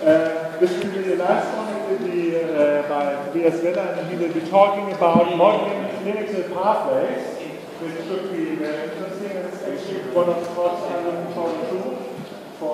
This will be the last one. It will be by Tobias Weller, and he will be talking about modeling clinical pathways, which should be very interesting. And it's actually one of the spots I'm looking forward to for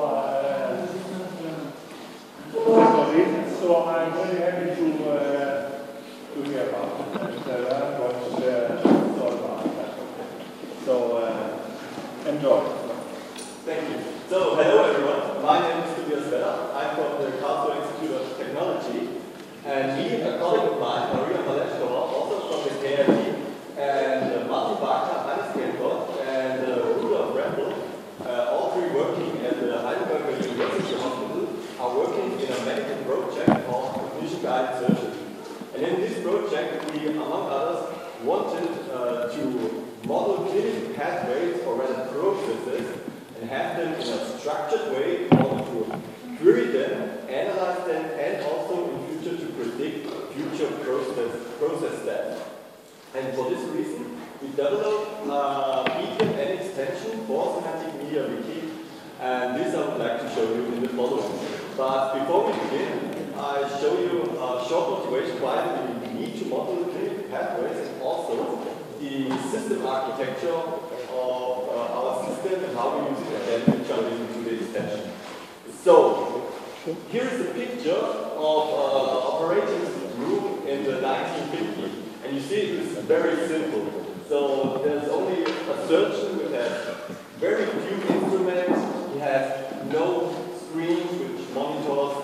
so I'm really happy to hear about it and learn what it's all about. So enjoy. Thank you. So hello everyone. My name is Tobias Weller. I'm from the Karlsruhe Institute of Technology, and me, a colleague of mine, Maria Maleshkova, also from the KIT, and Martin Wagner, Hannes Gelford, and Rudolf Rempel, all three working at the Heidelberg University Hospital, are working in a medical project called cognition-guided surgery. And in this project, we, among others, wanted to model clinical pathways or rather processes and have them in a structured way in order to query them, analyze them, and also in future to predict future process steps. And for this reason, we developed BPMN extension for semantic media wiki, and this I would like to show you in the following. But before we begin, I show you a short motivation why we need to model clinical pathways and also the system architecture of our system and how we use it, and then we jump into the extension. So, here is a picture of operating room in the 1950s, and you see it's very simple. So, there's only a surgeon who has very few instruments. He has no screen which monitors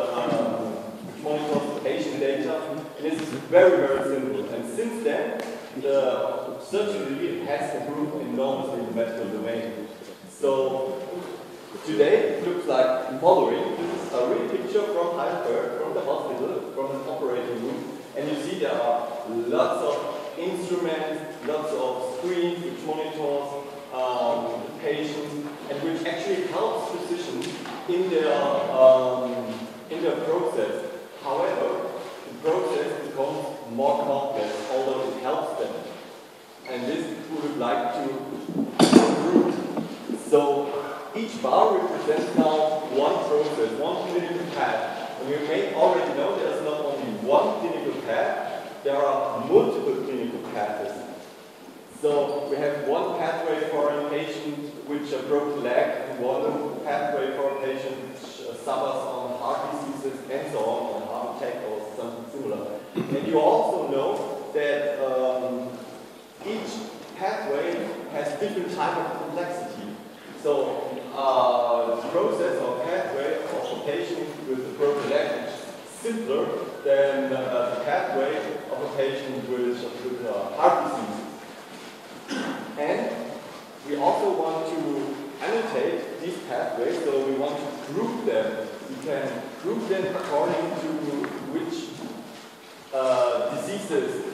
the patient data, and it's very, very simple. And since then, the surgery has improved enormously in the medical domain. So today it looks like the following. This is a real picture from Heidelberg, from the hospital, from an operating room, and you see there are lots of instruments, lots of screens which monitors the patient and which actually helps physicians in their process. However, the process becomes more complex, although it helps them. And this we would like to improve. So each bar represents now one process, one clinical path. And we may already know there's not only one clinical path, there are multiple clinical paths. So we have one pathway for a patient which a broken leg, and one pathway for a patient which suffers on heart diseases and so on, a heart attack or something similar. And you also know that each pathway has different type of complexity. So the process or pathway of a patient with a broken leg is simpler than the pathway of a patient with heart disease. And we also want to annotate these pathways, so we want to group them. We can group them according to which diseases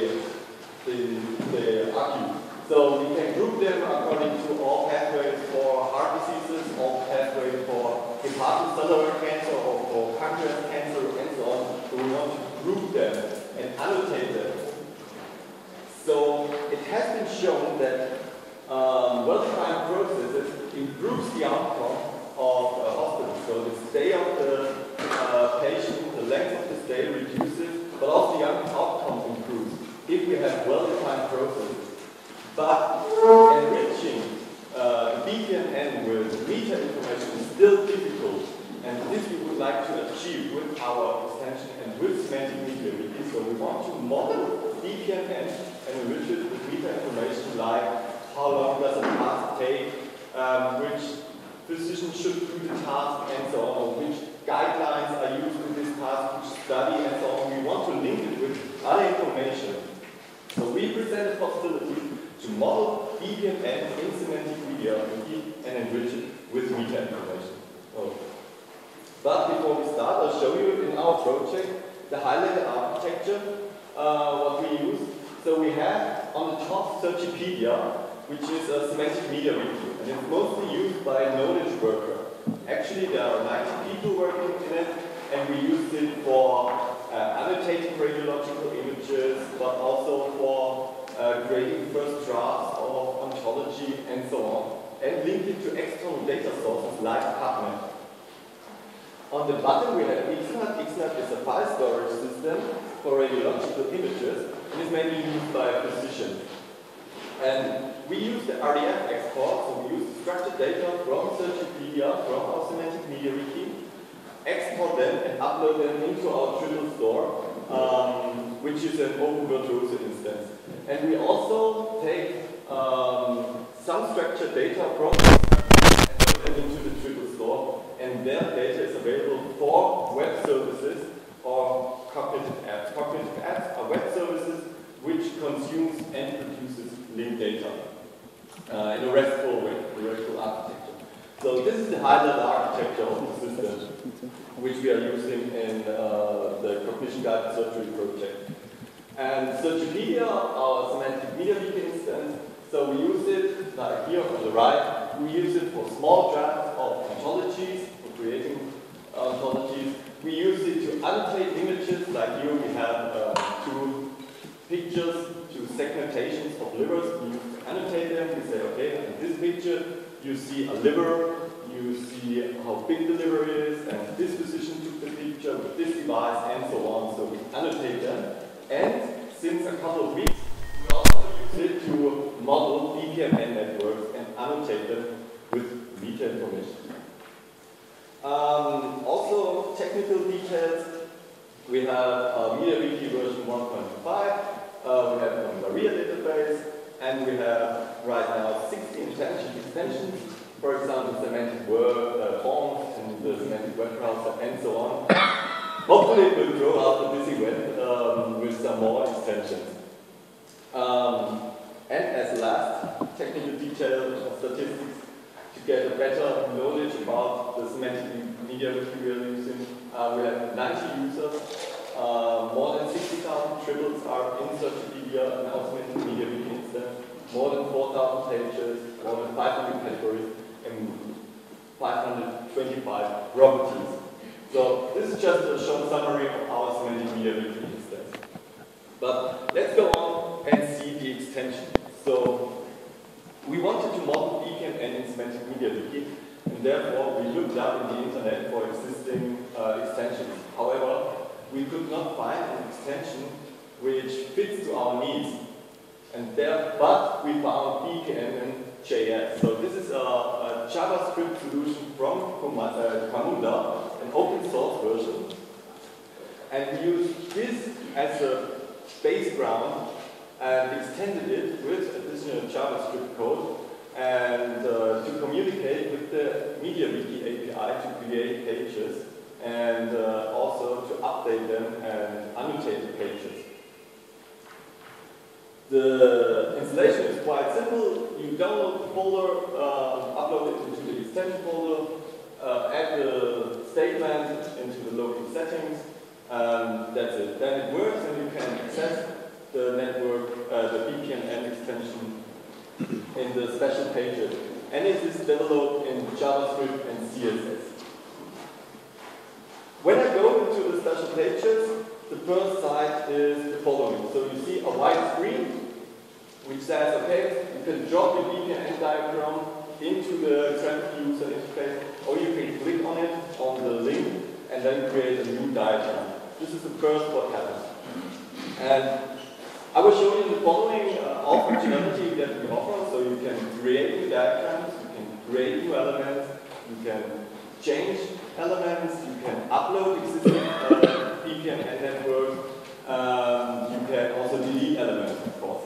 they argue. So we can group them according to all pathways for heart diseases, all pathways for hepatocellular cancer or for pancreas cancer and so on. So we want to group them and annotate them. So it has been shown that well-defined processes improves the outcome of a hospital. So the stay of the patient, the length of the stay reduces, but also the outcome improves if we have well-defined processes. But enriching BPMN with meta information is still difficult, and this we would like to achieve with our extension and with semantic media wiki. So we want to model BPMN and enrich it with meta information like how long does a task take, which physician should do the task, and so on, or which guidelines are used in this task, which study, and so on. We want to link it with other information. So we present a possibility to model BPMN in semantic media and enrich it with meta information. But before we start, I'll show you in our project the high-level architecture, what we use. So we have on the top Searchipedia, which is a semantic media wiki, and it's mostly used by a knowledge worker. Actually, there are 90 people working in it, and we use it for annotating radiological images, but also for creating first drafts of ontology and so on, and link it to external data sources like PubMed. On the bottom we have XNAT. XNAT is a file storage system for radiological images and is mainly used by physicians. And we use the RDF export, so we use structured data from Searchipedia, from our semantic media wiki, export them and upload them into our Dribble store, which is an open virtuoso instance. And we also take some structured data from and put them into the Dribble store, and their data is available for web services or cognitive apps. Cognitive apps are web services which consumes and produces linked data in a RESTful way, a RESTful architecture. So this is the high-level architecture of the system, which we are using in the Cognition Guided Surgery project. And Searchipedia, our semantic media wiki instance, so we use it, like here on the right, we use it for small drafts of ontologies, for creating ontologies. We use it to annotate images, like here we have two pictures, two segmentations of livers. We use to annotate them. We say, okay, in this picture you see a liver, you see how big the liver is, and this physician took the picture with this device, and so on. So we annotate them. And since a couple of weeks, we also use it to model BPMN networks and annotate them with meta information. Also, technical details. We have MediaWiki version 1.5. We have a Maria database, and we have right now 16 extensions. For example, semantic word forms and the semantic web browser, and so on. Hopefully, it will grow after Busy Web with some more extensions. And as last, technical detail of statistics to get a better knowledge about the semantic media wiki we are using. We have 90 users, more than 60,000 triples are in Searchipedia and our semantic media wiki instance, more than 4,000 pages, more than 500 categories, and 525 properties. So this is just a short summary of our semantic media wiki instance. But let's go on and see the extension. So we wanted to model BPMN in semantic media wiki, and therefore we looked up in the internet for existing extensions. However, we could not find an extension which fits to our needs. But we found BPMN.js. So this is a JavaScript solution from Camunda, an open source version. And we used this as a base ground and extended it with additional JavaScript code and to communicate with the MediaWiki API to create pages and also to update them and annotate the pages. The installation is quite simple. You download the folder, upload it into the extension folder, add the statement into the local settings, and that's it. Then it works and you can access the network, the BPMN extension in the special pages. And it is developed in JavaScript and CSS. When I go into the special pages, the first site is the following. So you see a white screen which says, okay, you can drop your BPMN diagram into the graphic user interface, or you can click on it, on the link, and then create a new diagram. This is the first what happens. And I will show you the following all functionality that we offer. So you can create new diagrams, you can create new elements, you can change elements, you can upload existing BPMN networks, you can also delete elements, of course.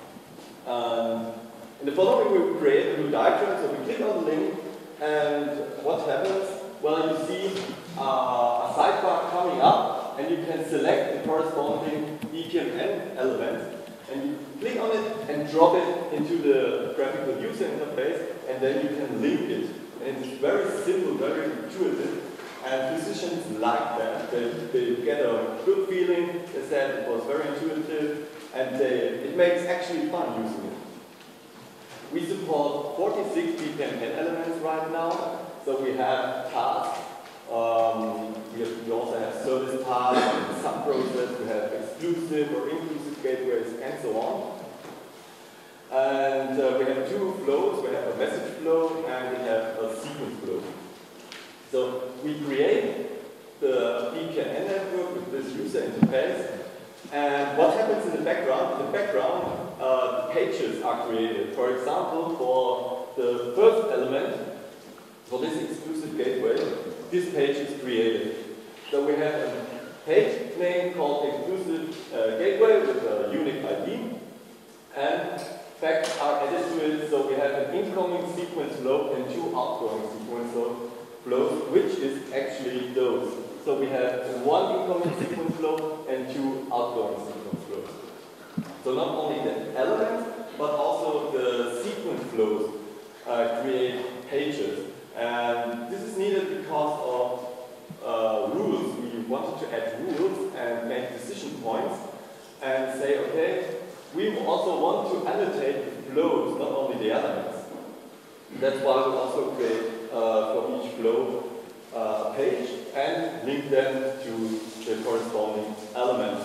In the following, we will create a new diagram. So we click on the link, and what happens? Well, you see a sidebar coming up, and you can select the corresponding BPMN element, and you click on it and drop it into the graphical user interface, and then you can link it. And it's very simple, very intuitive, and physicians like that. They get a good feeling. They said it was very intuitive, and it makes actually fun using it. We support 46 BPMN elements right now. So we have tasks, we also have service tasks, sub-process, we have exclusive or inclusive gateways, and so on. And we have two flows. We have a message flow and we have a sequence flow. So we create the VPN network with this user interface. And what happens in the background? In the background, the pages are created. For example, for the first element, for this exclusive gateway, this page is created. So we have a page name called exclusive gateway with a unique ID, and facts are added to it. So we have an incoming sequence flow and two outgoing sequence flows, which is actually those. So we have one incoming sequence flow and two outgoing sequence flows. So not only the elements, but also the sequence flows create pages. And this is needed because of rules. We wanted to add rules and make decision points and say, okay, we also want to annotate the flows, not only the elements. That's why we also create for each flow a page and link them to the corresponding elements.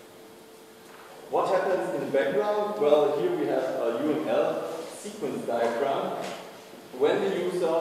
What happens in the background? Well, here we have a UML sequence diagram. When the user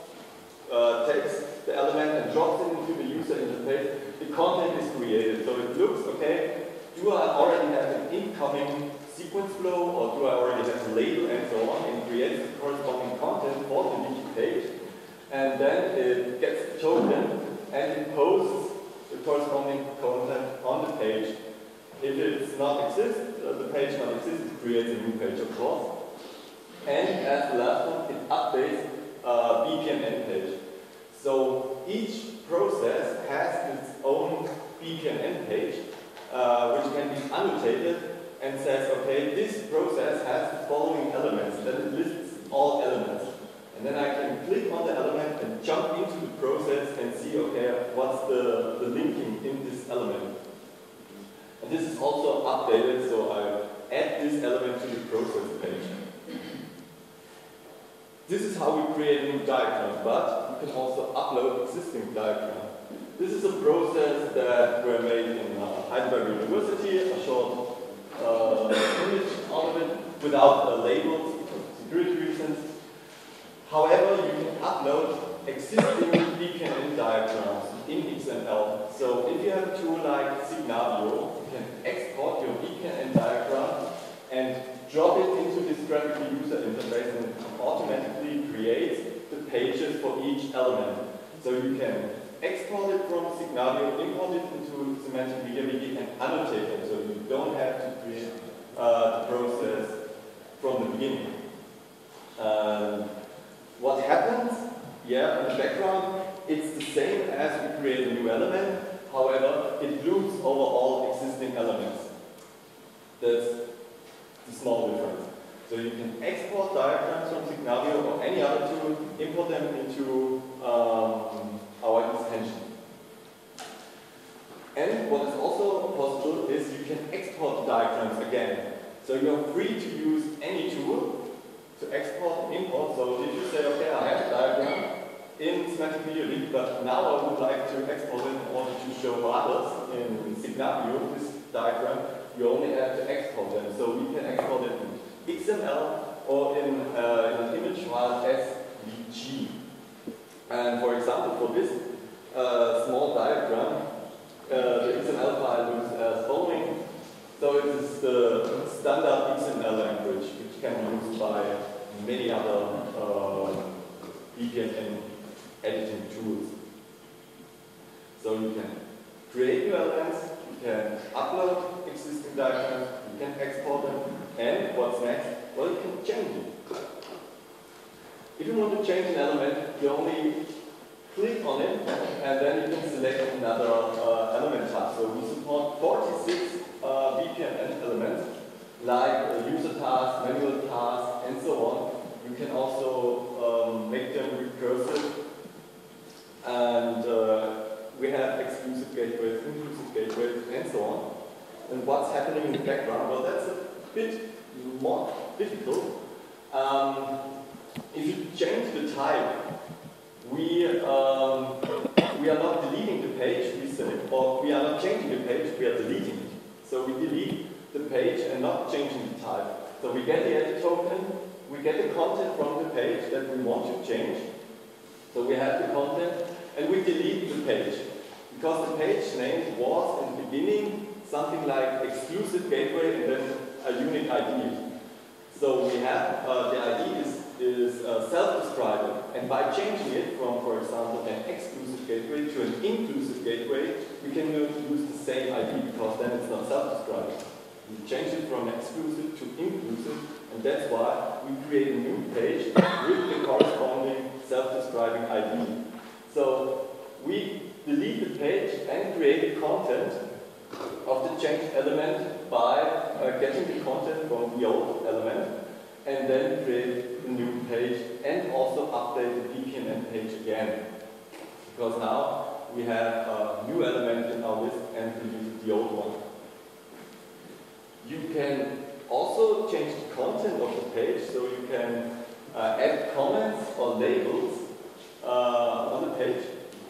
takes the element and drops it into the user interface, the content is created. So it looks, okay, do I already have an incoming sequence flow, or do I already have a label and so on, and creates the corresponding content for the wiki page. And then it gets chosen and it posts the corresponding content on the page. If it's not exist, the page not exists, it creates a new page, of course. And as the last one, it updates a BPMN page. So each process has its own BPMN page, which can be annotated and says, okay, this process has the following elements. Then it lists all elements. And then I can click on the element and jump into the process and see, okay, what's the linking in this element. And this is also updated, so I add this element to the process page. This is how we create a new diagram, but you can also upload existing diagram. This is a process that were made in Heidelberg University, a short image out of it, without labels for security reasons. However, you can upload existing BPMN diagrams in XML. So if you have a tool like Signavio, you can export your BPMN diagram and drop it into this graphical user interface, and it automatically creates the pages for each element. So you can export it from Signavio, import it into Semantic Media Wiki, and annotate it. So you don't have to create the process from the beginning. What happens? Yeah, in the background, it's the same as we create a new element. However, it loops over all existing elements. That's the small difference. So you can export diagrams from Signavio or any other tool, import them into our extension. And what is also possible is you can export diagrams again. So you're free to use any tool to export and import. So if you say, okay, I have a diagram in Semantic Media Wiki, but now I would like to export it in order to show others in Signavio, this diagram, you only have to export them. So we can export it in XML or in an image file SVG. And for example, for this small diagram, the XML file looks as following. So it is the standard XML language, which can be used by many other BPMN editing tools. So you can create new elements, you can upload existing diagrams, you can export them, and what's next? Well, you can change it. If you want to change an element, you only click on it, and then you can select another element type. So we support 46 BPMN elements, like user tasks, manual tasks, and so on. You can also make them recursive, and we have exclusive gateways, inclusive gateways, and so on. And what's happening in the background? Well, that's a bit more difficult. If you change the type, we are not deleting the page, we say, or we are not changing the page, we are deleting it. So we delete the page and not changing the type. So we get the edit token, we get the content from the page that we want to change. So we have the content, and we delete the page. because the page name was in the beginning something like exclusive gateway and then a unique ID. So we have the ID is self-describing, and by changing it from, for example, an exclusive gateway to an inclusive gateway, we can use the same ID because then it's not self-describing. We change it from exclusive to inclusive, and that's why we create a new page with the corresponding self-describing ID. So we delete the page and create the content of the changed element by getting the content from the old element, and then create a new page and also update the BPMN page again. Because now we have a new element in our list and delete the old one. You can also change the content of the page, so you can add comments or labels on the page.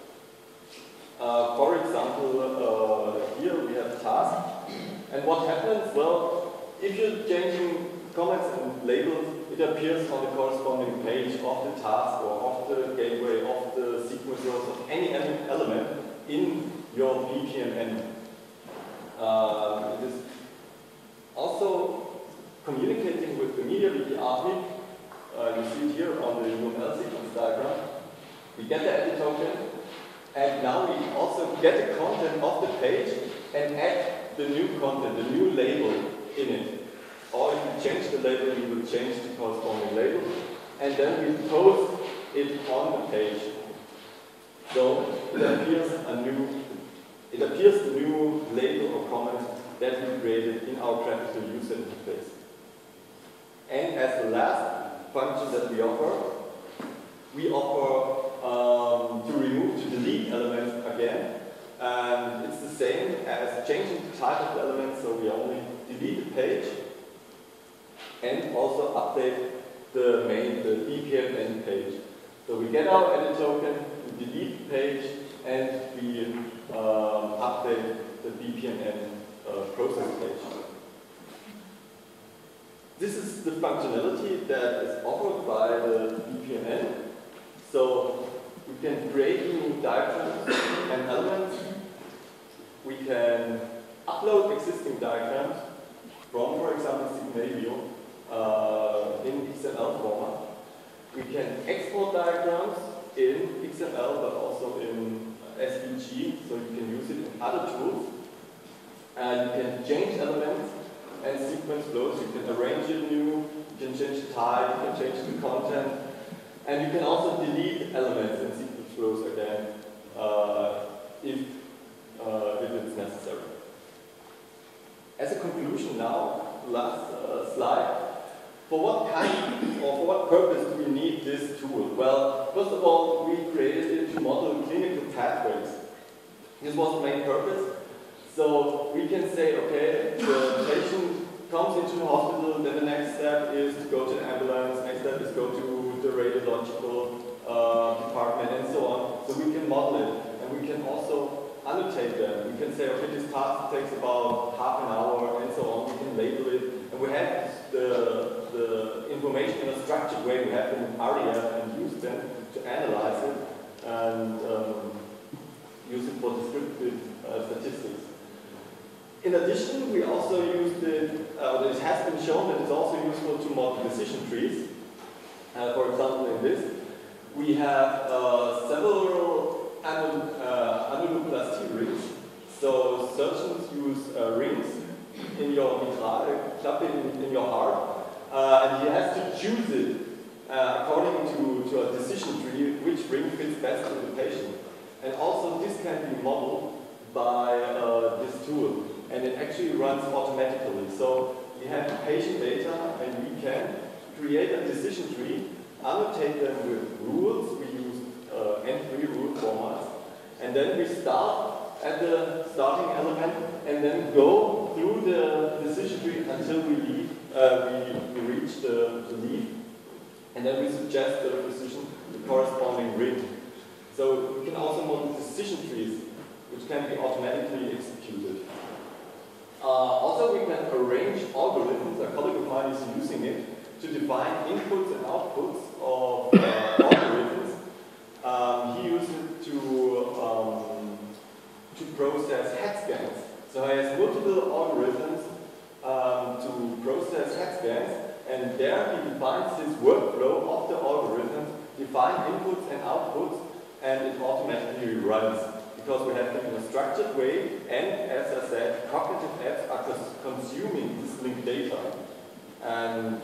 For example, here we have task, and what happens? Well, if you're changing comments and labels, it appears on the corresponding page of the task or of the gateway, of the sequence rows, of any element in your BPMN. It is also communicating with the MediaWiki API. You see it here on the UML sequence diagram. We get the edit token, and now we also get the content of the page and add the new content, the new label in it. Or if you change the label, you will change the corresponding label, and then we post it on the page. So it appears the new label or comment that we created in our graphical user interface. And as the last function that we offer to remove, to delete elements again. And it's the same as changing the type of the element, so we only delete the page and also update the BPMN page. So we get our edit token, we delete the page, and we update the BPMN process page. This is the functionality that is offered by the BPMN. So we can create new diagrams and elements. We can upload existing diagrams from, for example, Signavio in XML format. We can export diagrams in XML, but also in SVG, so you can use it in other tools. And you can change elements and sequence flows. You can arrange it new, you can change the type, you can change the content, and you can also delete elements and sequence flows again if it's necessary. As a conclusion now, last slide. For what kind or for what purpose do we need this tool? Well, first of all, we created it to model clinical pathways. This was the main purpose. So we can say, okay, the patient comes into the hospital, then the next step is to go to the ambulance, next step is go to the radiological department, and so on. So we can model it, and we can also annotate them. We can say, okay, this task takes about half an hour, and so on. We can label it, and we have the information in a structured way. We have them in ARIA and use them to analyze it and use it for descriptive statistics. In addition, we also used it, it has been shown that it's also useful to model decision trees. For example, in this, we have several annuloplasty rings. So surgeons use rings in your vitrale, clapping in your heart, and he has to choose it according to a decision tree, which ring fits best to the patient. And also this can be modeled by this tool, and it actually runs automatically. So we have patient data, and we can create a decision tree, annotate them with rules. We use N3 rule formats, and then we start at the starting element, and then go through the decision tree until we reach the leaf, and then we suggest the physician the corresponding ring. So we can also model decision trees, which can be automatically executed. Also, we can arrange algorithms. A colleague of mine is using it to define inputs and outputs of algorithms. He used it to multiple algorithms to process head scans, and there he defines his workflow of the algorithm, define inputs and outputs, and it automatically runs, because we have them in a structured way, and as I said, cognitive apps are just consuming this linked data. And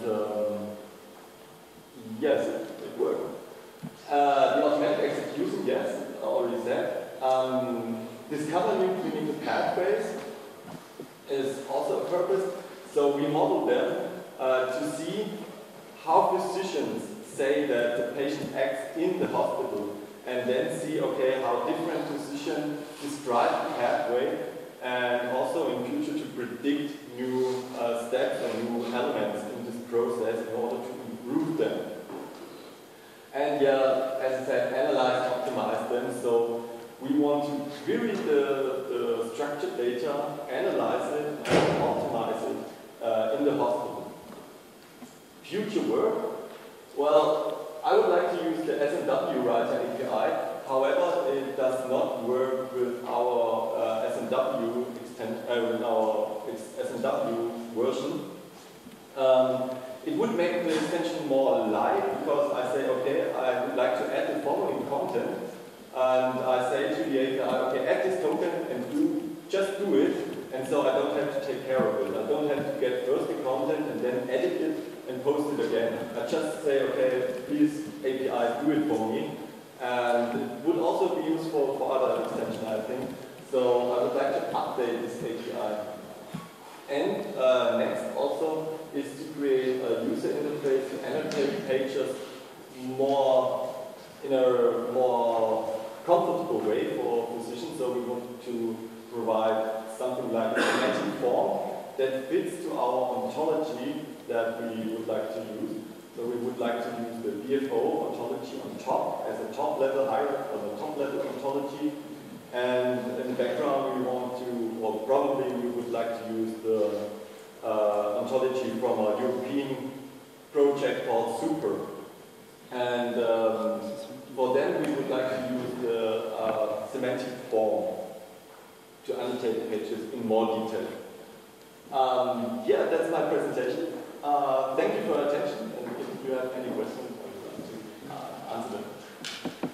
yes, it worked. The automatic execution, yes, I already said. Discover new clinical pathways is also a purpose. So we model them to see how physicians say that the patient acts in the hospital, and then see, okay, how different physicians describe the pathway, and also in future to predict new steps or new elements in this process in order to improve them. And yeah, as I said, analyze, optimize them. So we want to query the structured data, analyze it, and optimize it in the hospital. Future work? Well, I would like to use the SMW writer API. However, it does not work with our SMW SMW version. It would make the extension more alive, because I say, okay, I would like to add the following content, and I say to the API, okay, add this token and just do it, and so I don't have to take care of it. I don't have to get first the content and then edit it and post it again. I just say, okay, please API, do it for me, and it would also be useful for other extensions, I think. So I would like to update this API. And next also is to create a user interface to annotate pages in a more comfortable way for physicians. So we want to provide something like a semantic form that fits to our ontology that we would like to use. So we would like to use the BFO ontology on top as a top-level ontology. And in the background we want to, or probably we would like to use the ontology from a European project called Super. And for them we would like to use the semantic form to annotate the pages in more detail. Yeah, that's my presentation. Thank you for your attention, and if you have any questions, I would like to answer them.